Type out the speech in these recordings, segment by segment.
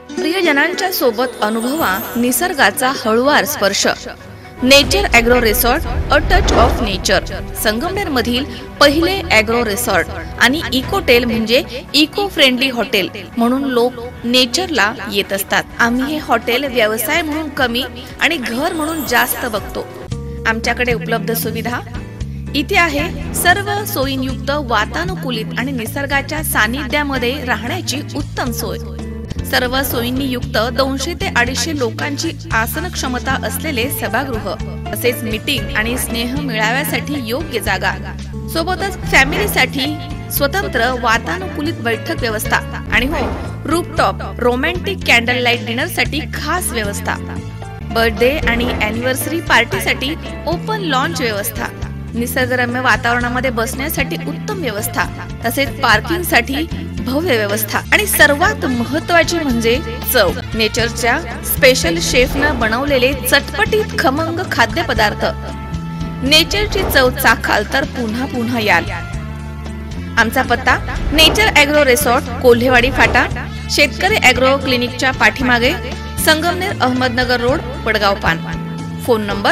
प्रियजनांच्या सोबत अनुभवा निसर्गाचा हळुवार स्पर्श. Nature agro resort, a touch of nature. Sangamner मधील पहिले ॲग्रो रिसॉर्ट आणि इकोटेल म्हणजे इको फ्रेंडली हॉटेल म्हणून लोक नेचरला येत असतात. आम्ही हे हॉटेल व्यवसाय म्हणून कमी आणि घर म्हणून जास्त बघतो. आमच्याकडे उपलब्ध सुविधा इथे आहे. सर्व सोयींयुक्त, वातानुकूलित आणि निसर्गाच्या सानिध्यामध्ये राहण्याची उत्तम सोय. सर्व सोयींनी युक्त 200 ते 250 लोकांची आसन क्षमता असलेले सभागृह, तसेच मीटिंग आणि स्नेह मेळाव्यासाठी योग्य जागा. सोबतच फॅमिलीसाठी स्वतंत्र वातानुकूलित बैठक व्यवस्था आणि हो, रूफटॉप रोमॅन्टिक कॅन्डल लाईट डिनरसाठी खास व्यवस्था. बर्थडे आणि अॅनिव्हर्सरी पार्टीसाठी ओपन लॉन्च व्यवस्था. निसर्गरम्य वातावरणामध्ये बसण्यासाठी उत्तम व्यवस्था, तसेच पार्किंगसाठी भव्य व्यवस्था. आणि सर्वात महत्त्वाची म्हणजे चव. नेचरच्या स्पेशल शेफनं बनवलेले चटपटीत खमंग खाद्यपदार्थ. नेचरची चव चाखाल तर पुन्हा पुन्हा याल. आमचा पत्ता नेचर ॲग्रो रिसॉर्ट, कोल्हेवाडी फाटा, शेतकरी ॲग्रो क्लिनिकच्या पाठीमागे, Sangamner Ahmednagar road, Wadgaon Pan. Phone number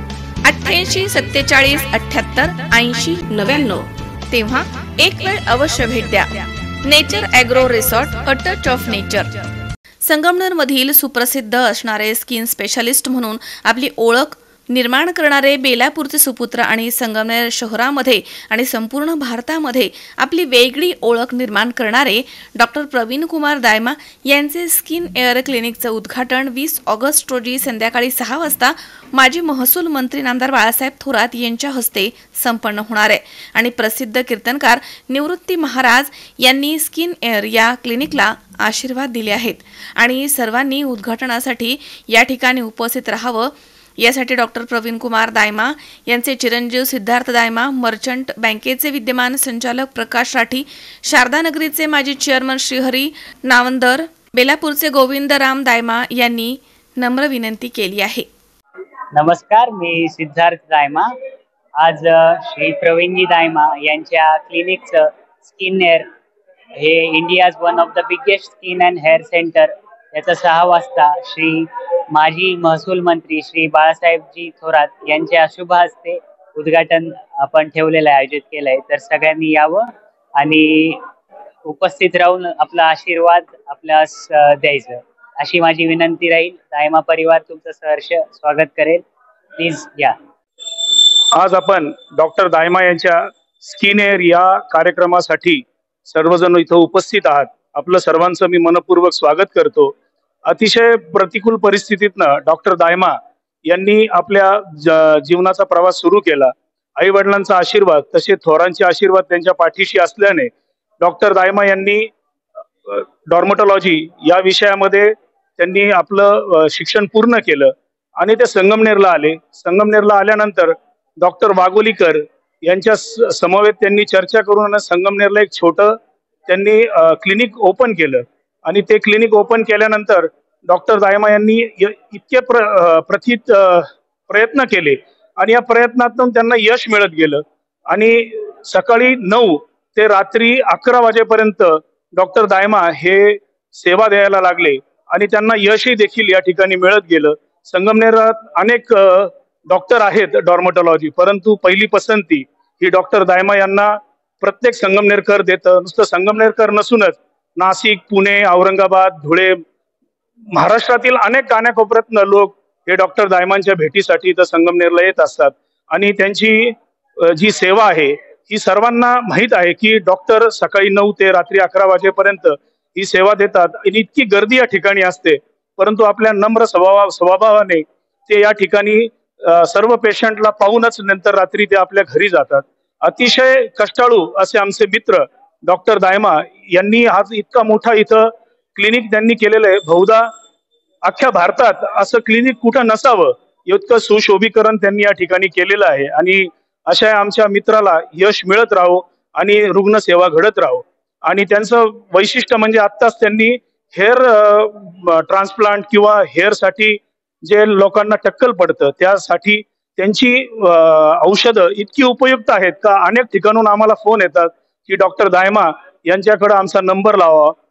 88 47 78 80 99. तेव्हा एक वेळ अवश्य भेट द्या. Nature agro resort, a touch of nature. Sangamner मधील सुप्रसिद्ध असणारे स्किन स्पेशालिस्ट म्हणून आपली ओळख निर्माण करणारे, बेलापूरचे सुपुत्र आणि संगमनेर शहरामध्ये आणि संपूर्ण भारतामध्ये आपली वेगळी ओळख निर्माण करणारे डॉक्टर प्रवीण कुमार दायमा यांचे स्किन एअर क्लिनिकचं उद्घाटन 20 ऑगस्ट रोजी संध्याकाळी 6 वाजता माजी महसूल मंत्री नामदार बाळासाहेब थोरात यांच्या हस्ते संपन्न होणार आहे. आणि प्रसिद्ध कीर्तनकार निवृत्ती महाराज यांनी स्किन एअर या क्लिनिकला आशीर्वाद दिले आहेत. आणि सर्वांनी उद्घाटनासाठी या ठिकाणी उपस्थित राहावं यासाठी डॉक्टर प्रवीण कुमार दायमा यांचे चिरंजीव सिद्धार्थ दायमा, मर्चंट बँकेचे विद्यमान संचालक प्रकाश राठी, शारदानगरीचे माजी चेअरमन श्रीहरी नावंदर, बेलापूरचे गोविंदराम दायमा यांनी नम्र विनंती केली आहे. नमस्कार, मी सिद्धार्थ दायमा. आज श्री प्रवीणजी दायमा यांच्या क्लिनिकचं स्किन एअर हे India's one of the biggest skin and hair centre याचं 6 वाजता श्री माजी महसूल मंत्री श्री बाळासाहेबजी थोरात यांच्या शुभ हस्ते उद्घाटन आपण ठेवलेलं आहे, आयोजित केलंय. तर सगळ्यांनी यावं आणि उपस्थित राहून आपला आशीर्वाद आपल्यास द्यायचं अशी माझी विनंती राहील. दायमा परिवार तुमचं सहर्ष स्वागत करेल. प्लीज या. आज आपण डॉक्टर दायमा यांच्या स्किन एअर या कार्यक्रमासाठी सर्वजण इथं उपस्थित आहात. आपलं सर्वांचं मी मनपूर्वक स्वागत करतो. अतिशय प्रतिकूल परिस्थितीतनं डॉक्टर दायमा यांनी आपल्या जीवनाचा प्रवास सुरू केला. आई वडिलांचा आशीर्वाद तसे थोरांचे आशीर्वाद त्यांच्या पाठीशी असल्याने डॉक्टर दायमा यांनी डॉर्मॅटॉलॉजी या विषयामध्ये त्यांनी आपलं शिक्षण पूर्ण केलं आणि ते संगमनेरला आले. संगमनेरला आल्यानंतर डॉक्टर वाघोलीकर यांच्या समवेत त्यांनी चर्चा करून संगमनेरला एक छोटं त्यांनी क्लिनिक ओपन केलं. आणि ते क्लिनिक ओपन केल्यानंतर डॉक्टर दायमा यांनी इतके प्रयत्न केले आणि या प्रयत्नातून त्यांना यश मिळत गेलं. आणि सकाळी 9 ते रात्री 11 वाजेपर्यंत डॉक्टर दायमा हे सेवा द्यायला लागले आणि त्यांना यशही देखील या ठिकाणी मिळत गेलं. संगमनेरात अनेक डॉक्टर आहेत डॉर्मॅटॉलॉजी, परंतु पहिली पसंती ही डॉक्टर दायमा यांना प्रत्येक संगमनेरकर देतं. नुसतं संगमनेरकर नसूनच नाशिक, पुणे, औरंगाबाद, धुळे, महाराष्ट्रातील अनेक कानाकोपऱ्यातनं लोक हे डॉक्टर दायमांच्या भेटीसाठी इथं संगमनेरला येत असतात. आणि त्यांची जी सेवा आहे ही सर्वांना माहीत आहे की डॉक्टर सकाळी 9 ते रात्री 11 वाजेपर्यंत ही सेवा देतात आणि इतकी गर्दी या ठिकाणी असते, परंतु आपल्या नम्र स्वभावाने ते या ठिकाणी सर्व पेशंटला पाहूनच नंतर रात्री ते आपल्या घरी जातात. अतिशय कष्टाळू असे आमचे मित्र डॉक्टर दायमा यांनी आज इतका मोठा इथं क्लिनिक त्यांनी केलेलं आहे. बहुधा अख्ख्या भारतात असं क्लिनिक कुठं नसावं इतकं सुशोभीकरण त्यांनी या ठिकाणी केलेलं आहे. आणि अशा आमच्या मित्राला यश मिळत राहो आणि रुग्णसेवा घडत राहो. आणि त्यांचं वैशिष्ट्य म्हणजे आत्ताच त्यांनी हेअर ट्रान्सप्लांट किंवा हेअर साठी जे लोकांना टक्कल पडतं त्यासाठी त्यांची औषधं इतकी उपयुक्त आहेत का अनेक ठिकाणून आम्हाला फोन येतात की डॉक्टर दायमा यांच्याकडे आमचा नंबर लावा.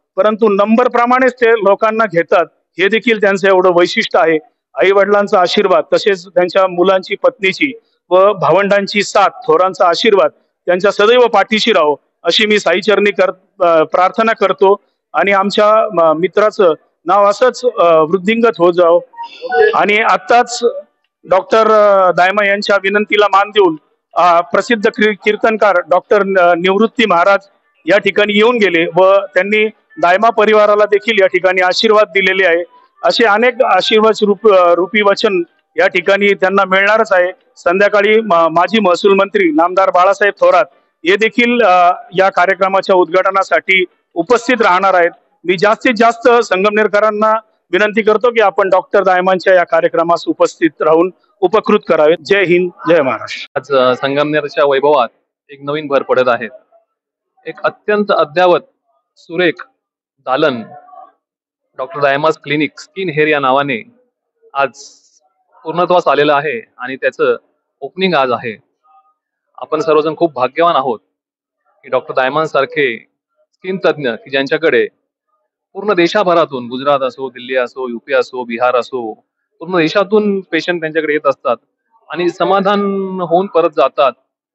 परंतु नंबर प्रमाणेच ते लोकांना घेतात, हे देखील त्यांचं एवढं वैशिष्ट्य आहे. आई वडिलांचा आशीर्वाद, तसेच त्यांच्या मुलांची, पत्नीची व भावंडांची साथ, थोरांचा आशीर्वाद त्यांच्या सदैव पाठीशी राहो अशी मी साईचरणी प्रार्थना करतो. आणि आमच्या मित्राचं नाव असंच वृद्धिंगत होत जावं. आणि आत्ताच डॉक्टर दायमा यांच्या विनंतीला मान देऊन प्रसिद्ध कीर्तनकार डॉक्टर निवृत्ती महाराज या ठिकाणी येऊन गेले व त्यांनी दायमा परिवाराला देखील या ठिकाणी आशीर्वाद दिलेले आहे. असे अनेक आशीर्वाद रूपी वचन या ठिकाणी त्यांना मिळणारच आहे. संध्याकाळी माजी महसूल मंत्री नामदार बाळासाहेब थोरात हे देखील या कार्यक्रमाच्या उद्घाटनासाठी उपस्थित राहणार आहेत. मी जास्तीत जास्त संगमनेरकरांना विनंती करतो की आपण डॉक्टर दायमांच्या या कार्यक्रमास उपस्थित राहून उपकृत करावे. जय हिंद, जय महाराष्ट्र. आज संगमनेरच्या वैभवात एक नवीन भर पडत आहे. एक अत्यंत अद्यावत सुरेख दालन doctor Dayma's clinic skin hair या नावाने आज पूर्णत्वास आलेलं आहे आणि त्याचं ओपनिंग आज आहे. आपण सर्वजण खूप भाग्यवान आहोत की डॉक्टर दायमांसारखे स्किन तज्ज्ञ की ज्यांच्याकडे पूर्ण देशाभरातून, गुजरात असो, दिल्ली असो, यूपी असो, बिहार असो, पूर्ण देशातून पेशंट त्यांच्याकडे येत असतात आणि समाधान होऊन परत जातात.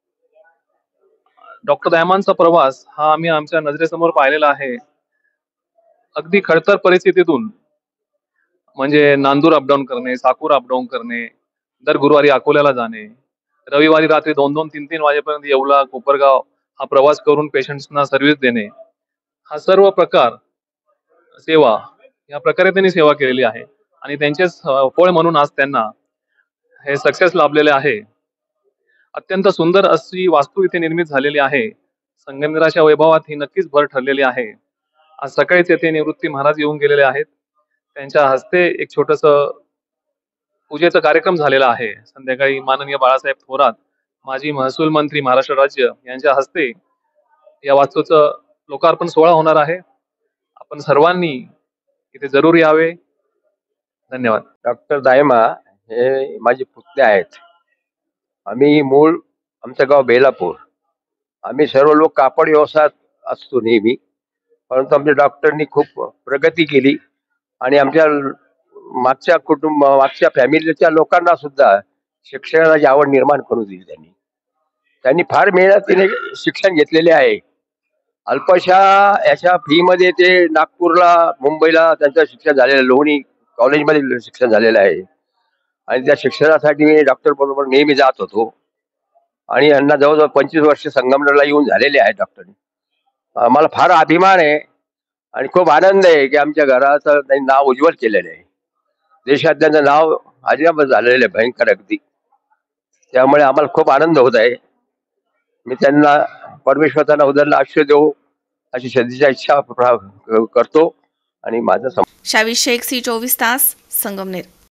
डॉक्टर दायमांचा प्रवास हा आम्ही आमच्या नजरेसमोर पाहिलेला आहे. अगदी खडतर परिस्थितीतून, म्हणजे नांदूर अपडाऊन करणे, साकूर अपडाऊन करणे, दर गुरुवारी अकोल्याला जाणे, रविवारी रात्री 2-2, 3-3 वाजेपर्यंत येवला, कोपरगाव हा प्रवास करून पेशंट्सना सर्व्हिस देणे, हा सर्व प्रकार सेवा या प्रकारे त्यांनी सेवा केलेली आहे आणि त्यांचे फळ म्हणून आज त्यांना हे सक्सेस लाभलेले आहे. अत्यंत सुंदर अशी वास्तू इथे निर्मित झालेली आहे. संगमनेराच्या वैभवात ही नक्कीच भर ठरलेली आहे. आज सकाळीच येथे निवृत्ती महाराज येऊन गेलेले आहेत. त्यांच्या हस्ते एक छोटस पूजेचा कार्यक्रम झालेला आहे. संध्याकाळी माननीय बाळासाहेब थोरात माजी महसूल मंत्री महाराष्ट्र राज्य यांच्या हस्ते या वास्तूचं लोकार्पण सोहळा होणार आहे. आपण सर्वांनी इथे जरूर यावे. धन्यवाद. डॉक्टर दायमा हे माझे पुतणे आहेत. आम्ही मूळ आमचं गाव बेलापूर. आम्ही सर्व लोक कापड व्यवसायात असतो नेहमी, परंतु आमच्या डॉक्टरनी खूप प्रगती केली आणि आमच्या मागच्या फॅमिलीच्या लोकांना सुद्धा शिक्षणाची आवड निर्माण करून दिली. त्यांनी फार मेहनतीने शिक्षण घेतलेले आहे. अल्पशा याच्या फी मध्ये ते नागपूरला, मुंबईला त्यांचं शिक्षण झालेलं, लोणी कॉलेजमध्ये शिक्षण झालेलं आहे आणि त्या शिक्षणासाठी मी डॉक्टर बरोबर नेहमी जात होतो आणि यांना जवळजवळ 25 वर्ष संगमनेरला येऊन झालेले आहेत डॉक्टरनी. मला फार अभिमान आहे आणि खूप आनंद आहे की आमच्या घराचं त्यांनी नाव उज्ज्वल केलेलं आहे. देशात त्यांचं नाव अजब झालेलं आहे, भयंकर अगदी. त्यामुळे आम्हाला खूप आनंद होत आहे. मी त्यांना परमेश्वर त्यांना उदरला आयुष्य देऊ अशी श्रद्धेची इच्छा करतो आणि माझं शावी शेख, C24 तास, संगमनेर.